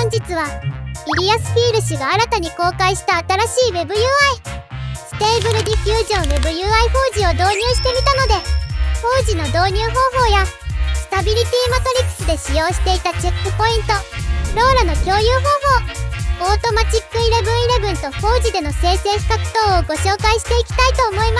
本日はイリアスフィール氏が新たに公開した新しい WebUI ステーブルディフュージョン WebUI フォージを導入してみたので、フォージの導入方法やスタビリティマトリクスで使用していたチェックポイント、ローラの共有方法、オートマチック1111とフォージでの生成比較等をご紹介していきたいと思います。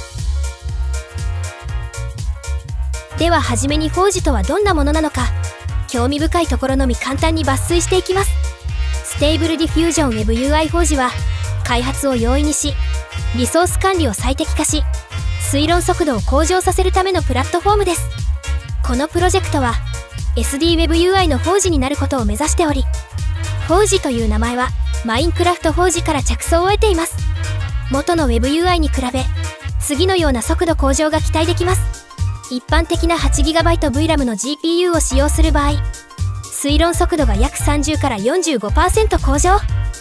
では初めにフォージとはどんなものなのか、興味深いところのみ簡単に抜粋していきます。ステーブルディフュージョン WebUI フォージは開発を容易にし、リソース管理を最適化し、推論速度を向上させるためのプラットフォームです。このプロジェクトは SDWebUI のフォージになることを目指しており、フォージという名前はマインクラフトフォージから着想を得ています。元の WebUI に比べ次のような速度向上が期待できます。一般的な 8GB VRAM の GPU を使用する場合、推論速度が約30から 45% 向上。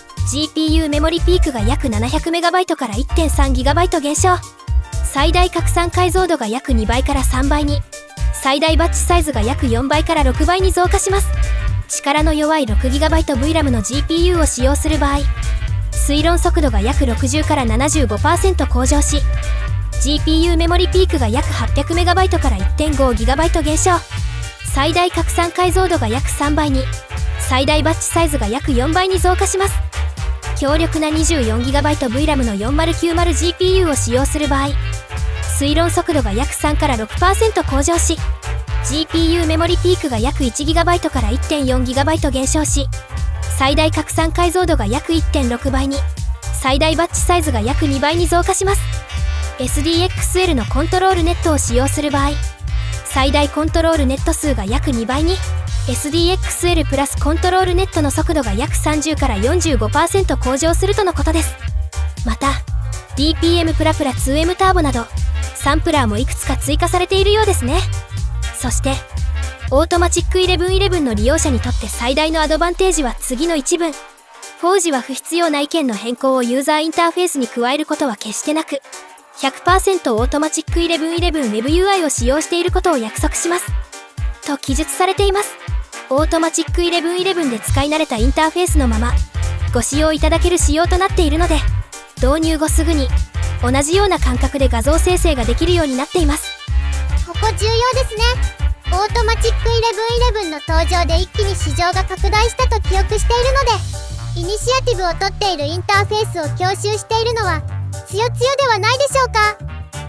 GPU メモリピークが約 700MB から 1.3GB 減少。最大拡散解像度が約2倍から3倍に、最大バッチサイズが約4倍から6倍に増加します。力の弱い 6GB VRAM の GPU を使用する場合、推論速度が約60から 75% 向上し、GPU メモリピークが約 800MB から 1.5GB 減少。最大拡散解像度が約3倍に、最大バッチサイズが約4倍に増加します。強力な 24GB VRAM の 4090GPU を使用する場合、推論速度が約3から 6% 向上し、GPU メモリピークが約 1GB から 1.4GB 減少し、最大拡散解像度が約 1.6 倍に、最大バッチサイズが約2倍に増加します。SDXL のコントロールネットを使用する場合、最大コントロールネット数が約2倍に、SDXL プラスコントロールネットの速度が約30から 45% 向上するとのことです。また DPM プラプラ 2M ターボなどサンプラーもいくつか追加されているようですね。そしてオートマチック1111の利用者にとって最大のアドバンテージは次の一文。フォージは不必要な意見の変更をユーザーインターフェースに加えることは決してなく、100% オートマチック1111 WebUI を使用していることを約束しますと記述されています。オートマチック1111で使い慣れたインターフェースのままご使用いただける仕様となっているので、導入後すぐに同じような感覚で画像生成ができるようになっています。 ここ重要ですね。オートマチック1111の登場で一気に市場が拡大したと記憶しているので、イニシアティブを取っているインターフェースを享習しているのはつよつよではないでしょうか。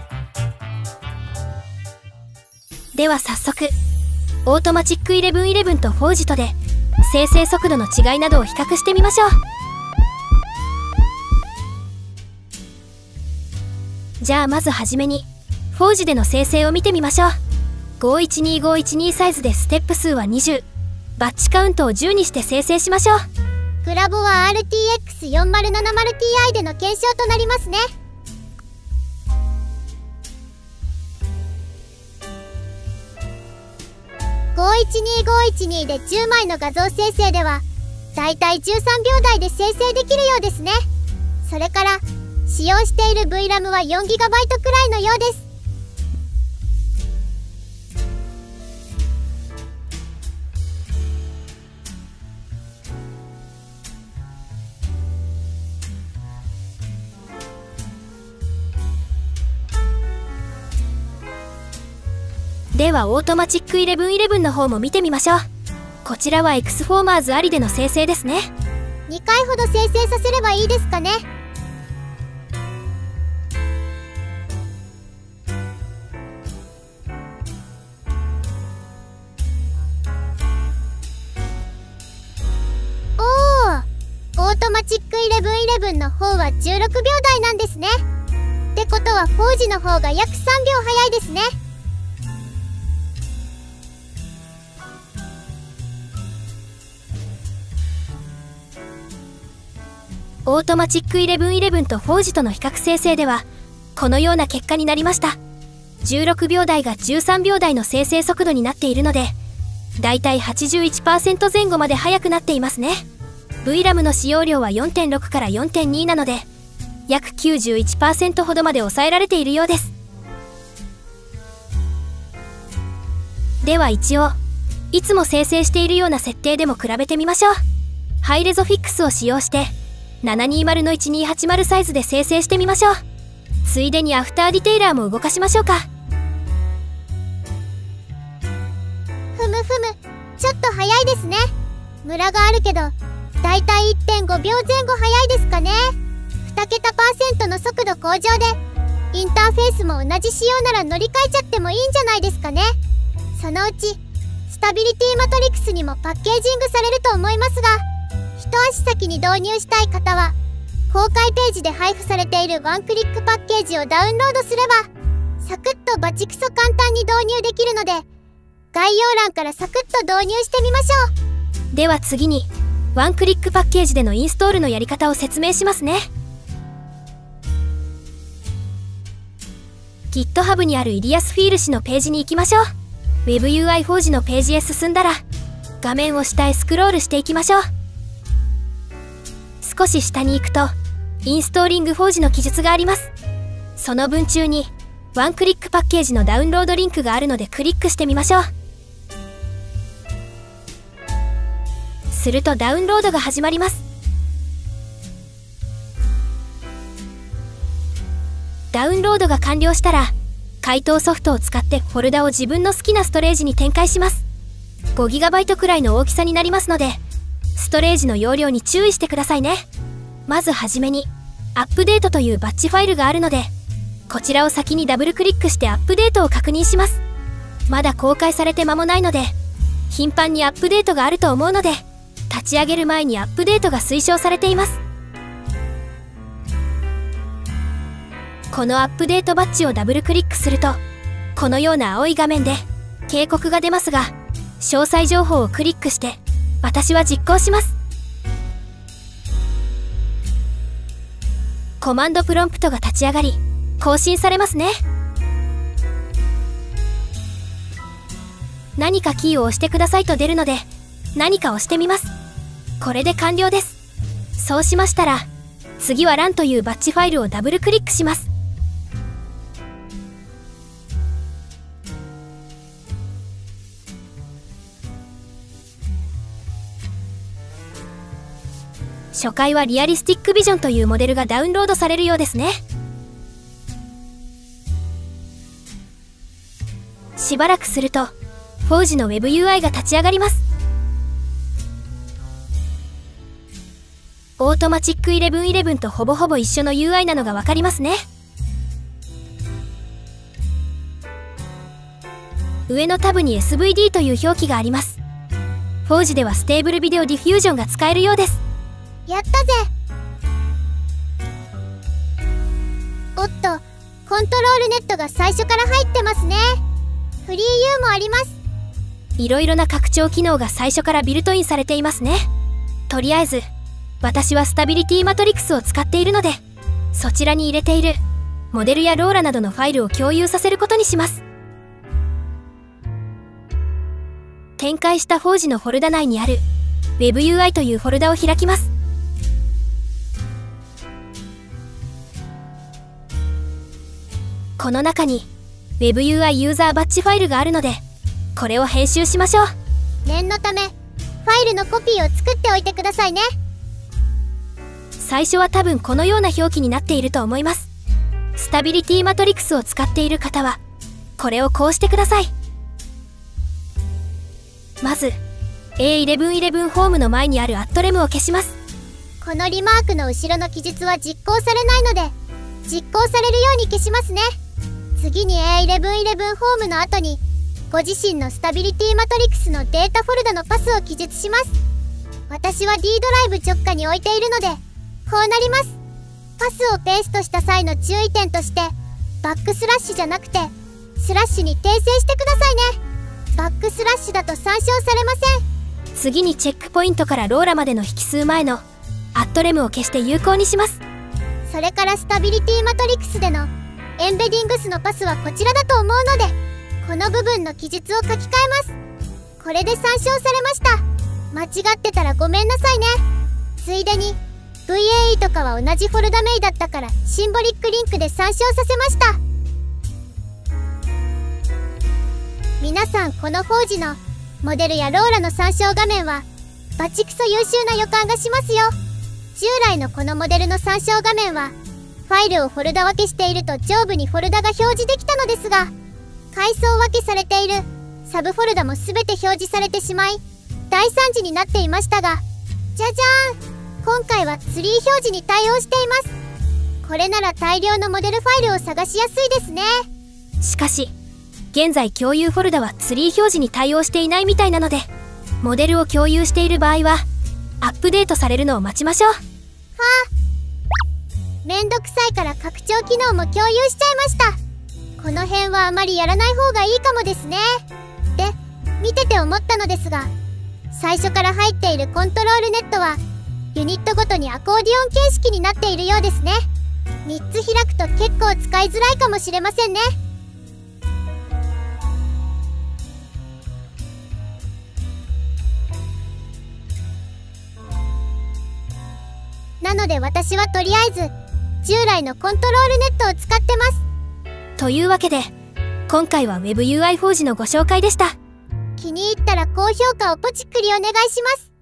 では早速オートマチック1111とフォージとで生成速度の違いなどを比較してみましょう。じゃあまずはじめにフォージでの生成を見てみましょう。512512サイズでステップ数は20、バッチカウントを10にして生成しましょう。 グラボは RTX4070Ti での検証となりますね。512512で10枚の画像生成ではだいたい13秒台で生成できるようですね。それから使用している VRAM は 4GB くらいのようです。 ではオートマチック1111の方も見てみましょう。こちらは Xformers ありでの生成ですね。 2回ほど生成させればいいですかね。おー、オートマチック1111の方は16秒台なんですね。ってことはフォージの方が約3秒早いですね。 オートマチック1111とフォージとの比較生成ではこのような結果になりました。16秒台が13秒台の生成速度になっているので、だいたい 81% 前後まで速くなっていますね。VRAM の使用量は 4.6 から 4.2 なので約 91% ほどまで抑えられているようです。では一応いつも生成しているような設定でも比べてみましょう。 ハイレゾフィックスを使用して720の1280サイズで生成してみましょう。ついでにアフターディテイラーも動かしましょうか。 ふむちょっと早いですね。ムラがあるけどだいたい 1.5 秒前後早いですかね。2桁%の速度向上でインターフェースも同じ仕様なら乗り換えちゃってもいいんじゃないですかね。そのうちスタビリティマトリクスにもパッケージングされると思いますが、一足先に導入したい方は公開ページで配布されているワンクリックパッケージをダウンロードすればサクッとバチクソ簡単に導入できるので、概要欄からサクッと導入してみましょう。では次にワンクリックパッケージでのインストールのやり方を説明しますね。GitHub にあるイリアスフィール氏のページに行きましょう。WebUI フォージのページへ進んだら画面を下へスクロールしていきましょう。少し下に行くとインストーリングフォージの記述があります。その文中にワンクリックパッケージのダウンロードリンクがあるのでクリックしてみましょう。するとダウンロードが始まります。ダウンロードが完了したら解凍ソフトを使ってフォルダを自分の好きなストレージに展開します。 5GB くらいの大きさになりますのでストレージの容量に注意してくださいね。まずはじめにアップデートというバッチファイルがあるのでこちらを先にダブルクリックしてアップデートを確認します。まだ公開されて間もないので頻繁にアップデートがあると思うので立ち上げる前にアップデートが推奨されています。このアップデートバッジをダブルクリックするとこのような青い画面で警告が出ますが、詳細情報をクリックして私は実行します。コマンドプロンプトが立ち上がり更新されますね。何かキーを押してくださいと出るので何か押してみます。これで完了です。そうしましたら次は LAN というバッジファイルをダブルクリックします。初回はリアリスティックビジョンというモデルがダウンロードされるようですね。しばらくするとフォージの WebUI が立ち上がります。オートマチック1111とほぼほぼ一緒の UI なのが分かりますね。上のタブに SVD という表記があります。フォージではステーブルビデオディフュージョンが使えるようです。 やったぜ。おっと、コントロールネットが最初から入ってますね。フリー U もあります。 いろいろな拡張機能が最初からビルトインされていますね。とりあえず私はスタビリティマトリクスを使っているのでそちらに入れているモデルやローラなどのファイルを共有させることにします。展開したフォージのフォルダ内にある WebUI というフォルダを開きます。この中に WebUI ユーザーバッジファイルがあるのでこれを編集しましょう。 念のためファイルのコピーを作っておいてくださいね。 最初は多分このような表記になっていると思います。スタビリティマトリクスを使っている方はこれをこうしてください。まず A1111 ホームの前にあるアットレムを消します。 このリマークの後ろの記述は実行されないので実行されるように消しますね。次に A1111 ホームの後にご自身のスタビリティマトリクスのデータフォルダのパスを記述します。私は D ドライブ直下に置いているのでこうなります。パスをペーストした際の注意点としてバックスラッシュじゃなくてスラッシュに訂正してくださいね。バックスラッシュだと参照されません。 次にチェックポイントからローラまでの引数前のアットレムを消して有効にします。 それからスタビリティマトリクスでのエンベディングスのパスはこちらだと思うのでこの部分の記述を書き換えます。これで参照されました。間違ってたらごめんなさいね。ついでに VAE とかは同じフォルダ名だったからシンボリックリンクで参照させました。皆さんこのフォージのモデルやローラの参照画面はバチクソ優秀な予感がしますよ。従来のこのモデルの参照画面はファイルをフォルダ分けしていると上部にフォルダが表示できたのですが、階層分けされているサブフォルダも全て表示されてしまい大惨事になっていましたが、じゃじゃーん、今回はツリー表示に対応しています。これなら大量のモデルファイルを探しやすいですね。 しかし現在共有フォルダはツリー表示に対応していないみたいなので、モデルを共有している場合はアップデートされるのを待ちましょう。はあ、めんどくさいから拡張機能も共有しちゃいました。この辺はあまりやらない方がいいかもですね。で、見てて思ったのですが、最初から入っているコントロールネットはユニットごとにアコーディオン形式になっているようですね。3つ開くと結構使いづらいかもしれませんね。なので私はとりあえず従来のコントロールネットを使ってます。 というわけで今回は WebUI フォージのご紹介でした。 気に入ったら高評価をポチックリお願いします。